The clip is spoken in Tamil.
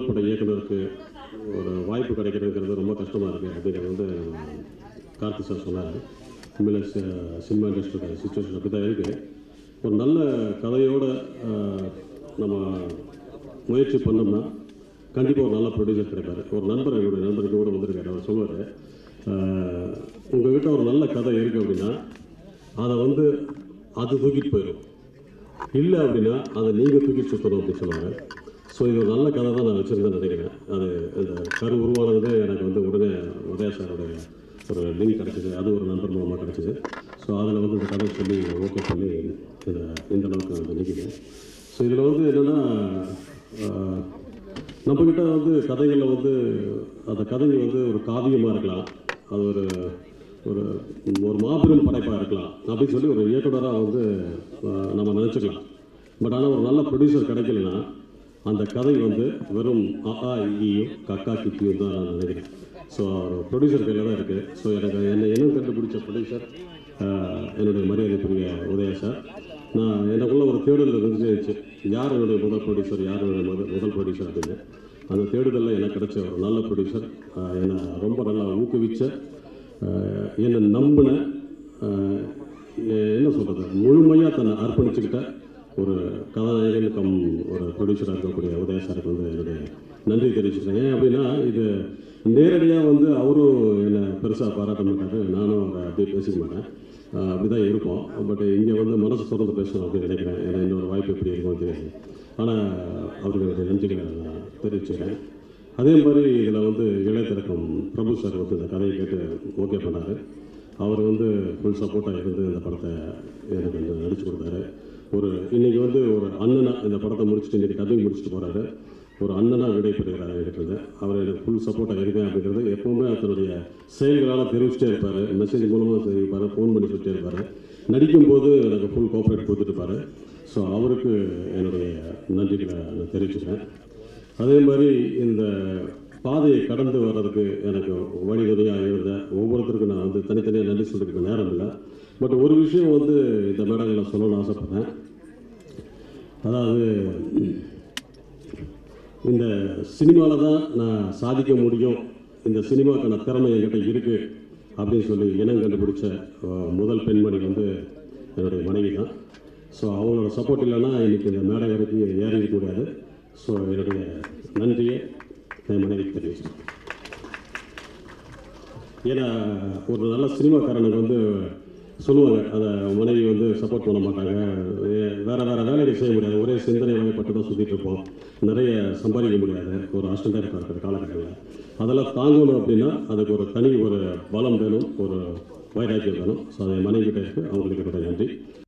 பட இயக்குனருக்கு ஒரு வாய்ப்பு கிடைக்கிறதுங்கிறது ரொம்ப கஷ்டமாக இருக்குது அப்படிங்கிறது வந்து கார்த்தி சார் சொன்னார். உண்மையில சினிமா இண்டஸ்ட்ரியோட சுச்சுவேஷன் அப்படி தான் இருக்குது. ஒரு நல்ல கதையோடு நம்ம முயற்சி பண்ணோம்னா கண்டிப்பாக ஒரு நல்ல ப்ரொடியூசர் கிடைப்பார். ஒரு நண்பர் என்னுடைய நண்பருக்கு கூட வந்திருக்காரு. அவர் சொல்லுவார், உங்கள்கிட்ட ஒரு நல்ல கதை இருக்குது அப்படின்னா அதை வந்து அது தூக்கிட்டு போயிடும், இல்லை அப்படின்னா அதை நீங்கள் தூக்கிட்டு சுற்றணும் அப்படின்னு சொல்லுவாங்க. ஸோ இது ஒரு நல்ல கதை தான் நான் வச்சுருந்தேன்னு நினைக்கிறேன். அது இந்த கரு உருவானது எனக்கு வந்து உடனே உதயா சாரோடைய ஒரு லிங்க் கிடச்சிது. அது ஒரு நண்பர் மூலமாக கிடச்சிது. ஸோ அதில் வந்து இந்த கதை சொல்லி ஓகே பண்ணி இந்த அளவுக்கு நான் நினைக்கிறேன். ஸோ இதில் வந்து என்னென்னா, நம்மக்கிட்ட வந்து கதைகளில் வந்து அந்த கதைகள் வந்து ஒரு காவியமாக இருக்கலாம், அது ஒரு ஒரு ஒரு மாபெரும் படைப்பாக இருக்கலாம் அப்படின்னு சொல்லி ஒரு இயக்குனராக வந்து நம்ம நினச்சிக்கலாம். பட் ஆனால் ஒரு நல்ல ப்ரொடியூசர் கிடைக்கலன்னா அந்த கதை வந்து வெறும் ஆ ஈயும் கக்கா கிக்கியும் தான் நான் நினைக்கிறேன். ஸோ ப்ரொடியூசர் கையில் தான் இருக்குது. ஸோ என்னை இன்னும் கண்டுபிடிச்ச ப்ரொடியூசர் என்னுடைய மரியாதைக்குரிய உதயா சார். நான் எனக்குள்ள ஒரு தேடுதல் இருந்துச்சு, யார் என்னுடைய முதல் ப்ரொடியூசர், யார் என்னுடைய முதல் ப்ரொடியூசர் அப்படின்னு. அந்த தேடுதலில் எனக்கு கிடைச்ச ஒரு நல்ல ப்ரொடியூசர், என்னை ரொம்ப நல்லா ஊக்குவிச்ச, என்னை நம்பின, என்ன சொல்கிறது, முழுமையாக தன்னை அர்ப்பணிச்சுக்கிட்ட ஒரு கதாநாயகன் கம் ஒரு ப்ரொடியூசராக இருக்கக்கூடிய உதயா சாருக்கு வந்து என்னுடைய நன்றி தெரிவிச்சுக்கிறேன். ஏன் அப்படின்னா, இது நேரடியாக வந்து அவரும் என்னை பெருசாக பாராட்ட மாட்டார், நானும் அவரை அப்படியே பேசிக்க மாட்டேன், அப்படிதான் இருப்போம். பட் இங்கே வந்து மனசு திறந்து பேசணும் அப்படின்னு நினைக்கிறேன். ஏன்னா இன்னொரு வாய்ப்பு எப்படி இருக்கும்னு தெரியாது. ஆனால் அவர்களுடைய நன்றிகளை நான் தெரிவிச்சுக்கிறேன். அதே மாதிரி இதில் வந்து இளையதிலகம் பிரபு சார் வந்து இந்த கதையை கேட்டு ஓகே பண்ணார். அவர் வந்து ஃபுல் சப்போர்ட்டாக இருந்து இந்த படத்தை எனக்கு வந்து நடிச்சு கொடுத்தாரு. இன்றைக்கி வந்து ஒரு அண்ணனாக இந்த படத்தை முடிச்சுட்டு இன்றைக்கி டப்பிங் முடிச்சுட்டு போகிறாரு. ஒரு அண்ணனாக விடைபெறுகிறார் இருக்கிறது. அவர் எனக்கு ஃபுல் சப்போர்ட்டாக இருக்கேன் அப்படிங்கிறது எப்போவுமே தன்னுடைய செயல்களால் தெரிவிச்சிட்டே இருப்பார். மெசேஜ் மூலமாக தெரிவிப்பார், ஃபோன் பண்ணி சொல்லிட்டே இருப்பார். நடிக்கும்போது எனக்கு ஃபுல் கோஆப்ரேட் கொடுத்துட்டுருப்பார். ஸோ அவருக்கு என்னுடைய நன்றிகளை நான் தெரிவிச்சுக்கிறேன். அதே மாதிரி இந்த பாதையை கடந்து வர்றதுக்கு எனக்கு வழிவகையாக இருந்த ஒவ்வொருத்தருக்கும் நான் வந்து தனித்தனியாக நன்றி சொல்கிறதுக்கு நேரம் இல்லை. பட் ஒரு விஷயம் வந்து இந்த மேடையில் சொல்லணும்னு ஆசைப்பட்றேன். அதாவது இந்த சினிமாவில் தான் நான் சாதிக்க முடியும், இந்த சினிமாவுக்கான திறமை என்கிட்ட இருக்குது அப்படின்னு சொல்லி இனம் கண்டுபிடிச்ச முதல் பெண்மணி வந்து என்னுடைய மனைவி தான். ஸோ அவங்களோட சப்போர்ட் இல்லைன்னா இன்றைக்கி இந்த மேடை வரைக்கும் ஏறிக்க முடியாது. ஸோ என்னுடைய நன்றியை என் மனைவிக்கு தெரிவிச்சேன். ஏன்னா ஒரு நல்ல சினிமாக்காரனுக்கு வந்து சொல்லுவாங்க, அதை மனைவி வந்து சப்போர்ட் பண்ண மாட்டாங்க, வேறு வேலைகள் செய்ய முடியாது, ஒரே சிந்தனை வகைப்பட்டு தான் சுற்றிட்டு இருப்போம், நிறைய சம்பாதிக்க முடியாது ஒரு அசிஸ்டண்டாக இருக்கிற காலகட்டத்தில். அதெல்லாம் தாங்கணும் அப்படின்னா அதுக்கு ஒரு தனி ஒரு பலம் வேணும், ஒரு வைராக்கியம் வேணும். ஸோ அதை மனைவி கிட்ட இருக்குது, அவங்களுக்கு என்னுடைய நன்றி.